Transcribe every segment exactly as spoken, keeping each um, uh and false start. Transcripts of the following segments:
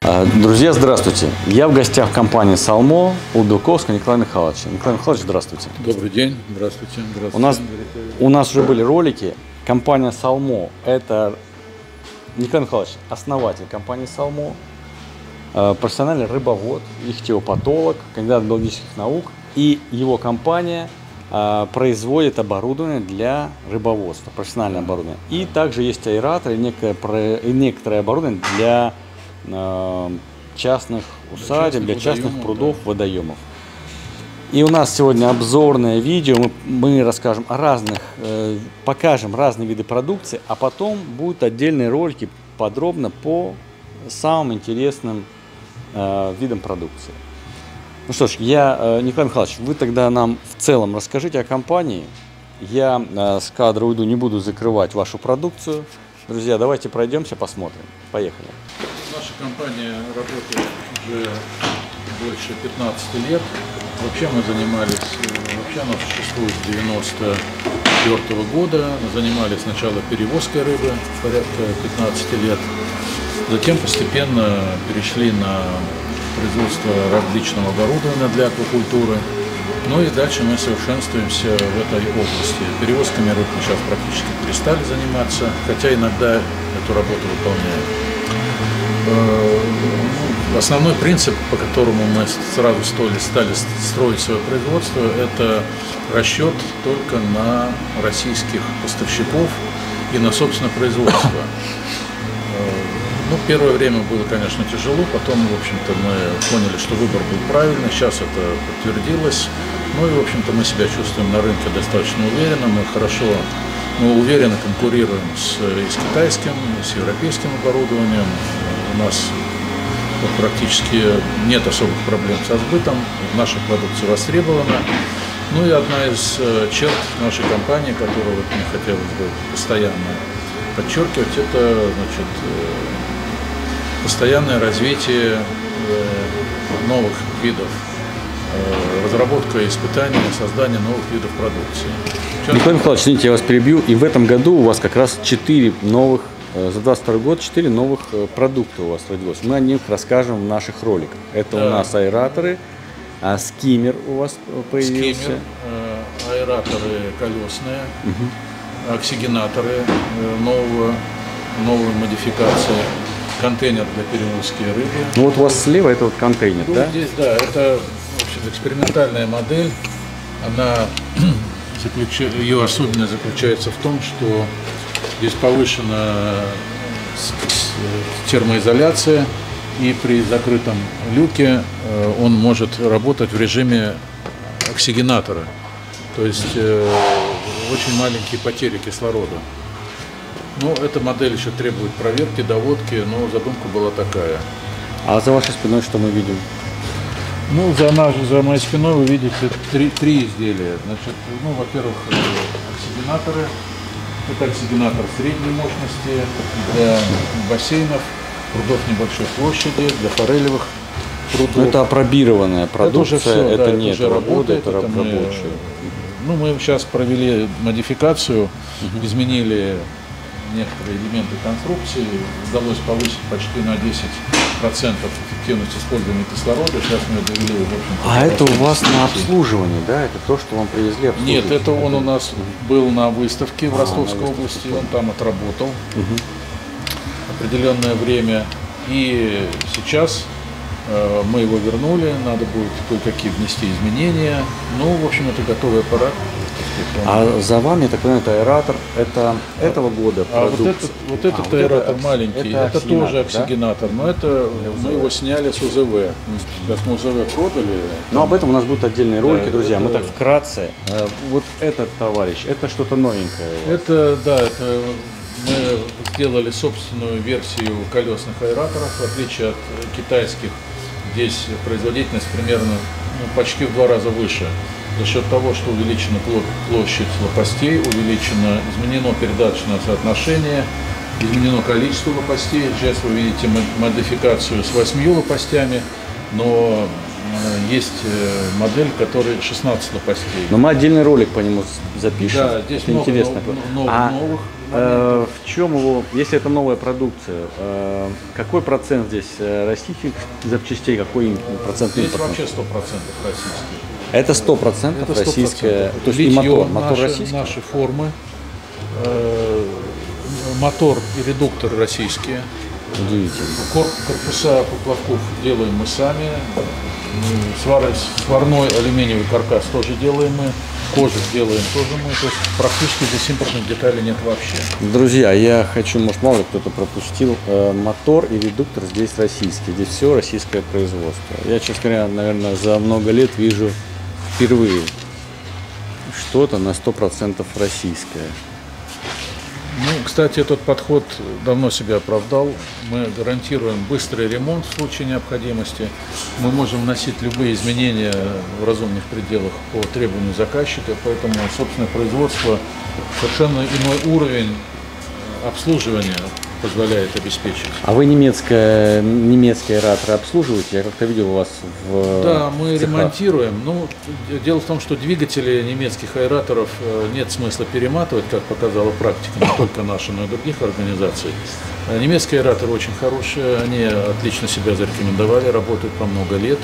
Друзья, здравствуйте! Я в гостях компании «Салмо» у Белковского Николая Михайловича. Николай Михайлович, здравствуйте! Добрый день! Здравствуйте! здравствуйте. У нас, у нас уже были ролики. Компания «Салмо» – это Николай Михайлович, основатель компании «Салмо», профессиональный рыбовод, ихтиопатолог, кандидат биологических наук. И его компания производит оборудование для рыбоводства, профессиональное оборудование. И также есть аэратор и некоторое, и некоторое оборудование для частных усадеб, для частных прудов, да. водоемов. И у нас сегодня обзорное видео, мы, мы расскажем о разных, э, покажем разные виды продукции, а потом будут отдельные ролики подробно по самым интересным э, видам продукции. Ну что ж, я, э, Николай Михайлович, вы тогда нам в целом расскажите о компании. Я э, с кадра уйду, не буду закрывать вашу продукцию. Друзья, давайте пройдемся, посмотрим. Поехали. Наша компания работает уже больше пятнадцати лет. Вообще мы занимались, вообще она существует с девяносто четвёртого года. Занимались сначала перевозкой рыбы, порядка пятнадцати лет. Затем постепенно перешли на производство различного оборудования для аквакультуры. Ну и дальше мы совершенствуемся в этой области. Перевозками рыб мы сейчас практически перестали заниматься, хотя иногда эту работу выполняем. Основной принцип, по которому мы сразу стали строить свое производство, это расчет только на российских поставщиков и на собственное производство. Ну, первое время было, конечно, тяжело, потом, в общем-то, мы поняли, что выбор был правильный, сейчас это подтвердилось. Ну и, в общем-то, мы себя чувствуем на рынке достаточно уверенно, мы хорошо, мы уверенно конкурируем с, и с китайским, и с европейским оборудованием. У нас практически нет особых проблем со сбытом, наша продукция востребована. Ну и одна из черт нашей компании, которую вот мне хотелось бы постоянно подчеркивать, это, значит, постоянное развитие новых видов, разработка и испытания, создание новых видов продукции. Николай Михайлович, извините, я вас перебью. И в этом году у вас как раз четыре новых, за двадцать второй год, четыре новых продукта у вас родилось. Мы о них расскажем в наших роликах. Это да. у нас аэраторы, а скиммер у вас появился. Скиммер, аэраторы колесные, угу. оксигенаторы нового, новой модификации. Контейнер для перевозки рыбы. Ну вот у вас слева это вот контейнер, ну, да? Здесь, да, это вообще экспериментальная модель. Она, заключ... ее особенность заключается в том, что здесь повышена термоизоляция, и при закрытом люке он может работать в режиме оксигенатора. То есть очень маленькие потери кислорода. Ну, эта модель еще требует проверки, доводки, но задумка была такая. А за вашей спиной что мы видим? Ну, за, наш, за моей спиной вы видите три, три изделия. Значит, ну, во-первых, оксигенаторы. Это оксигенатор средней мощности для бассейнов, прудов небольшой площади, для форелевых прудов. Это апробированная продукция, это, уже все, это да, не уже работает, это рабочая. Мы, ну, мы сейчас провели модификацию, угу. изменили некоторые элементы конструкции, удалось повысить почти на десять процентов эффективность использования кислорода. Сейчас мы довели, в общем-то, а это у вас на обслуживании, да? Это то, что вам привезли обслуживать? Нет, это он у нас был на выставке в а, Ростовской области, он там отработал угу. определенное время. И сейчас э, мы его вернули, надо будет кое-какие внести изменения. Ну, в общем, это готовый аппарат. А за вами, я так понимаю, это аэратор, это этого года а вот этот, вот этот а, аэратор вот это, маленький, это, это тоже оксигенатор, да? Но это мы его сняли с УЗВ. Сейчас мы УЗВ продали. Но об этом у нас будут отдельные ролики, да, друзья. Это... Мы так вкратце. Вот этот товарищ, это что-то новенькое. Это, да, это мы сделали собственную версию колесных аэраторов, в отличие от китайских. Здесь производительность примерно ну, почти в два раза выше. За счет того, что увеличена площадь лопастей, увеличено, изменено передаточное соотношение, изменено количество лопастей. Сейчас вы видите модификацию с восьмью лопастями, но есть модель, которая шестнадцать лопастей. Но мы отдельный ролик по нему запишем. Да, здесь это много интересно. Новых, а, новых. э, в чем его, если это новая продукция, э, какой процент здесь российских запчастей, какой процент здесь импортных? Вообще сто процентов российские. Это сто процентов российская, то есть и Литье, мотор, мотор наши, российский? Наши формы, э, мотор и редуктор российские. Удивительно. Корпуса поплавков делаем мы сами. Сварной алюминиевый каркас тоже делаем мы. Кожу делаем тоже мы. То есть практически здесь импортных деталей нет вообще. Друзья, я хочу, может, мало ли кто-то пропустил, э, мотор и редуктор здесь российский. Здесь все российское производство. Я, честно говоря, наверное, за много лет вижу впервые что-то на сто процентов российское. Ну, кстати, этот подход давно себя оправдал. Мы гарантируем быстрый ремонт в случае необходимости. Мы можем вносить любые изменения в разумных пределах по требованию заказчика, поэтому собственное производство совершенно иной уровень обслуживания позволяет обеспечить. А вы немецкое, немецкие аэраторы обслуживаете? Я как-то видел у вас в Да, мы цехах. ремонтируем. Ну, дело в том, что двигатели немецких аэраторов нет смысла перематывать, как показала практика, не только наша, но и других организаций. Немецкие аэраторы очень хорошие, они отлично себя зарекомендовали, работают по много лет,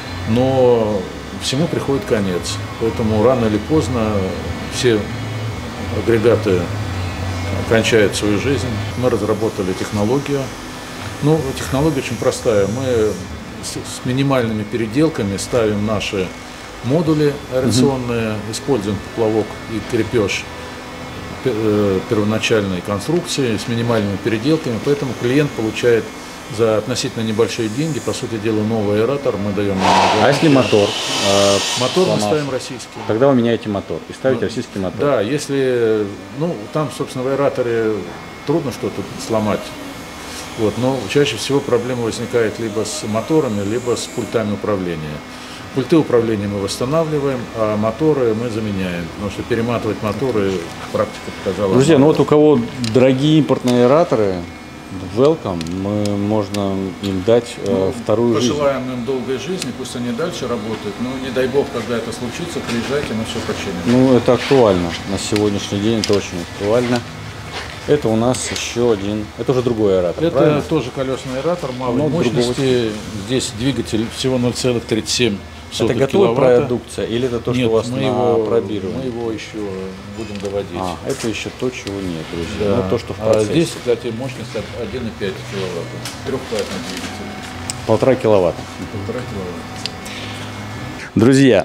но всему приходит конец. Поэтому рано или поздно все агрегаты кончает свою жизнь. Мы разработали технологию. Ну, технология очень простая. Мы с, с минимальными переделками ставим наши модули аэрационные, угу. используем поплавок и крепеж первоначальной конструкции с минимальными переделками, поэтому клиент получает за относительно небольшие деньги, по сути дела, новый аэратор мы даем. А если мотор? Э, мотор сломался, мы ставим российский. Тогда вы меняете мотор и ставите ну, российский мотор. Да, если, ну, там, собственно, в аэраторе трудно что-то сломать, вот, но чаще всего проблема возникает либо с моторами, либо с пультами управления. Пульты управления мы восстанавливаем, а моторы мы заменяем, потому что перематывать моторы практика показала. Друзья, ну вот у кого дорогие импортные аэраторы, welcome, мы, можно им дать э, ну, вторую жизнь. Пожелаем им долгой жизни, пусть они дальше работают, но не дай бог, когда это случится, приезжайте, мы все починим. Ну, это актуально, на сегодняшний день это очень актуально. Это у нас еще один, это уже другой аэратор, это правильно? Тоже колесный аэратор малой но мощности, другого... здесь двигатель всего ноль целых тридцать семь сотых Это готовая киловатта. продукция или это то, нет, что у вас мы на его, пробировании? Мы его еще будем доводить. А, это еще то, чего нет, друзья. Да. Ну, то, что в процессе. А здесь, кстати, мощность один и пять киловатт. Трехкратный двигатель. Полтора киловатта. Полтора киловатта. Друзья,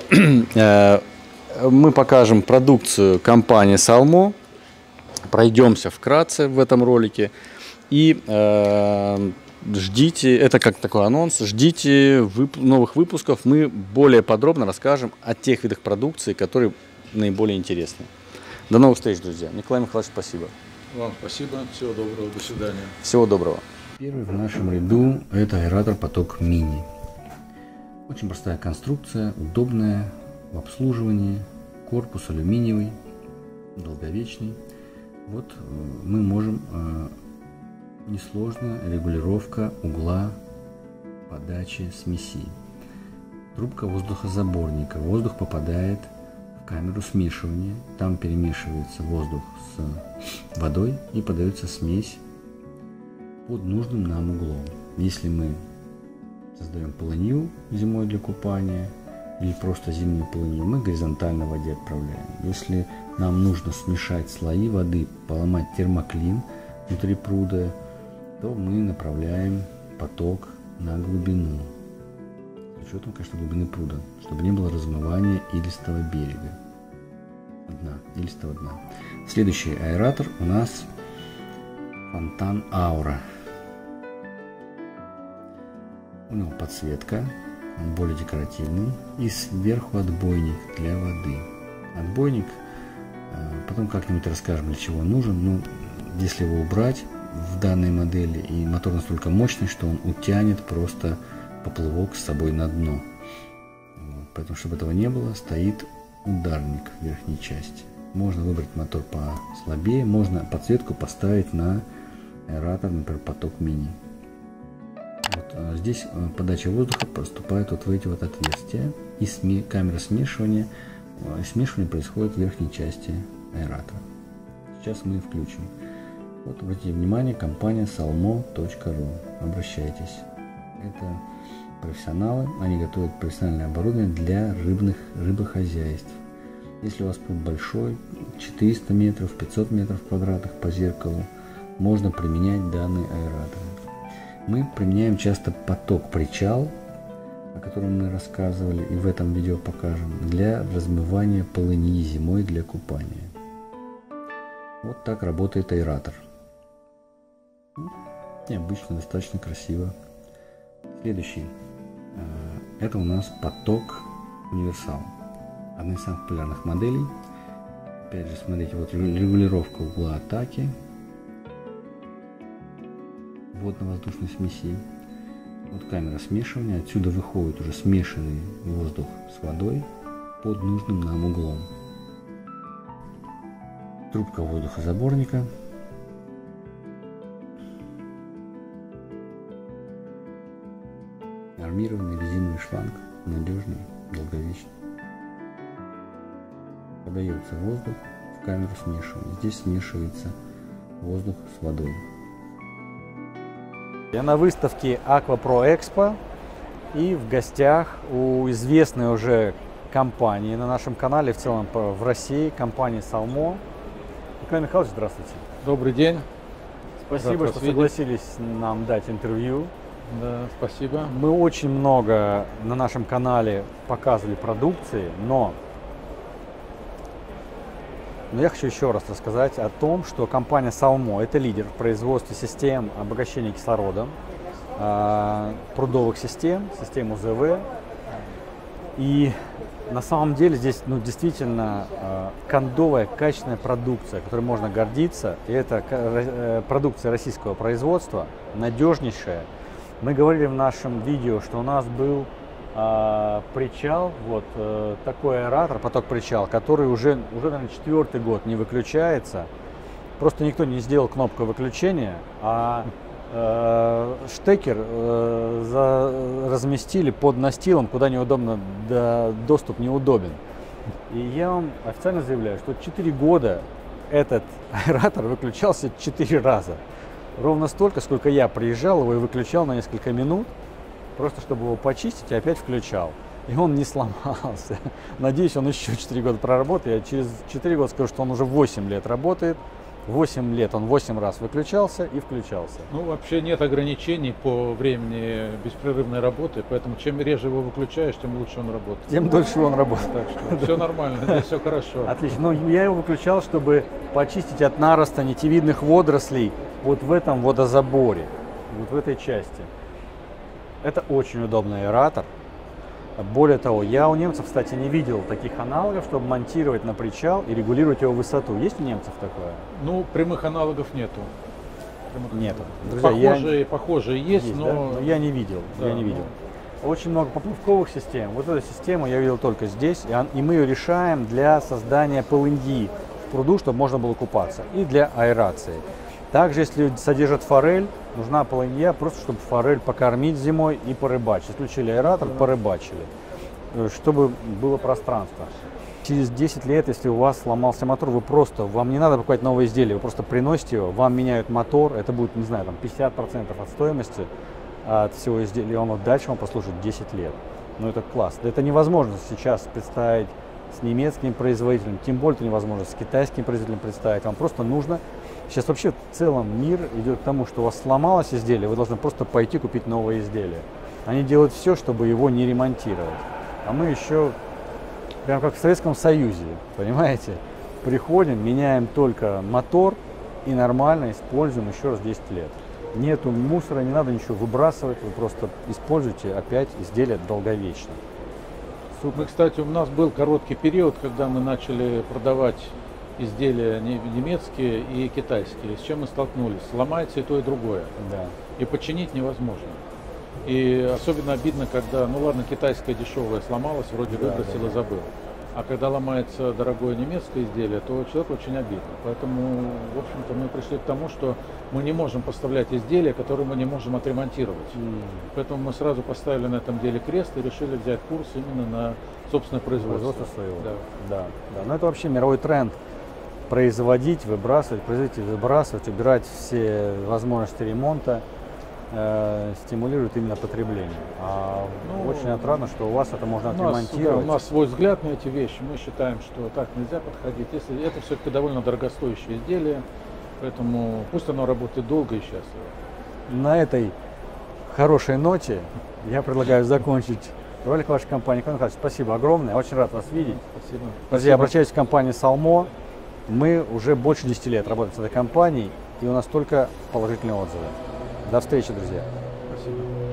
мы покажем продукцию компании Salmo. Пройдемся вкратце в этом ролике. И э, ждите, это как такой анонс, ждите вып новых выпусков. Мы более подробно расскажем о тех видах продукции, которые наиболее интересны. До новых встреч, друзья. Николай Михайлович, спасибо. Вам спасибо. Всего доброго. До свидания. Всего доброго. Первый в нашем ряду это аэратор Поток Мини. Очень простая конструкция, удобная в обслуживании. Корпус алюминиевый, долговечный. Вот мы можем, несложно, регулировка угла подачи смеси. Трубка воздухозаборника. Воздух попадает в камеру смешивания. Там перемешивается воздух с водой и подается смесь под нужным нам углом. Если мы создаем полынью зимой для купания или просто зимнюю полынью, мы горизонтально в воде отправляем. Если нам нужно смешать слои воды, поломать термоклин внутри пруда, то мы направляем поток на глубину. С учетом, конечно, глубины пруда, чтобы не было размывания илистого берега. Дна, илистого дна. Следующий аэратор у нас фонтан Аура. У него подсветка, он более декоративный, и сверху отбойник для воды. Отбойник, потом как-нибудь расскажем, для чего он нужен, но если его убрать в данной модели, и мотор настолько мощный, что он утянет просто поплавок с собой на дно. Поэтому, чтобы этого не было, стоит ударник в верхней части. Можно выбрать мотор послабее, можно подсветку поставить на аэратор, например, Поток Мини. Вот, здесь подача воздуха поступает вот в эти вот отверстия, и сме камера смешивания, и смешивание происходит в верхней части аэратора. Сейчас мы включим. Вот обратите внимание, компания салмо точка ру. Обращайтесь. Это профессионалы, они готовят профессиональное оборудование для рыбных рыбохозяйств. Если у вас пруд большой, четыреста метров, пятьсот метров квадратных по зеркалу, можно применять данный аэратор. Мы применяем часто поток-причал, о котором мы рассказывали и в этом видео покажем, для размывания полыньи зимой для купания. Вот так работает аэратор. Необычно, достаточно красиво. Следующий. Это у нас поток универсал. Одна из самых популярных моделей. Опять же, смотрите, вот регулировка угла атаки водно-воздушной смеси. Вот камера смешивания. Отсюда выходит уже смешанный воздух с водой под нужным нам углом. Трубка воздухозаборника. Армированный резиновый шланг. Надежный, долговечный. Подается воздух в камеру смешивания. Здесь смешивается воздух с водой. Я на выставке Aquapro Expo и в гостях у известной уже компании на нашем канале, в целом в России, компании Салмо. Николай Михайлович, здравствуйте. Добрый день. Спасибо, что согласились нам дать интервью. Да, спасибо. Мы очень много на нашем канале показывали продукции, но, но я хочу еще раз рассказать о том, что компания Салмо – это лидер в производстве систем обогащения кислорода, прудовых систем, систем У З В. И на самом деле здесь ну, действительно кондовая, качественная продукция, которой можно гордиться. И это продукция российского производства, надежнейшая. Мы говорили в нашем видео, что у нас был э, причал, вот э, такой аэратор, поток-причал, который уже, уже наверное, четвертый год не выключается. Просто никто не сделал кнопку выключения, а э, штекер э, за, разместили под настилом, куда неудобно, да, доступ неудобен. И я вам официально заявляю, что четыре года этот аэратор выключался четыре раза. Ровно столько, сколько я приезжал его и выключал на несколько минут, просто чтобы его почистить, и опять включал. И он не сломался. Надеюсь, он еще четыре года проработает. Я через четыре года скажу, что он уже восемь лет работает. восемь лет он восемь раз выключался и включался. Ну, вообще нет ограничений по времени беспрерывной работы, поэтому чем реже его выключаешь, тем лучше он работает. Тем дольше он работает. Так что все нормально, здесь все хорошо. Отлично. Ну, я его выключал, чтобы почистить от нароста нитевидных водорослей вот в этом водозаборе, вот в этой части. Это очень удобный аэратор. Более того, я у немцев, кстати, не видел таких аналогов, чтобы монтировать на причал и регулировать его высоту. Есть у немцев такое? Ну, прямых аналогов нету. Прямых нету. Друзья, похожие, я... похожие есть, есть, но... Да? Но я не видел. Да, я не видел. Но... Очень много поплавковых систем. Вот эту систему я видел только здесь, и мы ее решаем для создания полыньи в пруду, чтобы можно было купаться, и для аэрации. Также, если содержат форель, нужна полынья, просто чтобы форель покормить зимой и порыбачить. Включили аэратор, порыбачили, чтобы было пространство. Через десять лет, если у вас сломался мотор, вы просто, вам не надо покупать новое изделие, вы просто приносите его, вам меняют мотор, это будет, не знаю, там пятьдесят процентов от стоимости от всего изделия, и он вот дальше вам послужит десять лет. Ну это класс. Это невозможно сейчас представить с немецким производителем, тем более это невозможно с китайским производителем представить. Вам просто нужно... Сейчас вообще в целом мир идет к тому, что у вас сломалось изделие, вы должны просто пойти купить новое изделие. Они делают все, чтобы его не ремонтировать. А мы еще, прям как в Советском Союзе, понимаете, приходим, меняем только мотор и нормально используем еще раз десять лет. Нету мусора, не надо ничего выбрасывать, вы просто используете опять изделие долговечно. Супер. Мы, кстати, у нас был короткий период, когда мы начали продавать изделия немецкие и китайские, с чем мы столкнулись. Сломается и то, и другое. Да. И починить невозможно. И особенно обидно, когда, ну ладно, китайское дешевое сломалось, вроде да, выбросил да, и забыл. А когда ломается дорогое немецкое изделие, то человек очень обидно. Поэтому, в общем-то, мы пришли к тому, что мы не можем поставлять изделия, которые мы не можем отремонтировать. Mm. Поэтому мы сразу поставили на этом деле крест и решили взять курс именно на собственное производство. Производство своего. Да. Да, да. Но это вообще мировой тренд. производить, выбрасывать, производить и выбрасывать, убирать все возможности ремонта, э, стимулирует именно потребление. А Ну, очень отрадно, что у вас это можно У нас, да, отремонтировать. у нас свой взгляд на эти вещи. Мы считаем, что так нельзя подходить. Если это все-таки довольно дорогостоящее изделие, поэтому пусть оно работает долго и счастливо. На этой хорошей ноте я предлагаю закончить ролик вашей компании. Николай Михайлович, спасибо огромное, очень рад вас видеть. Спасибо. Друзья, обращаюсь к компании Salmo. Мы уже больше десяти лет работаем с этой компанией, и у нас только положительные отзывы. До встречи, друзья. Спасибо.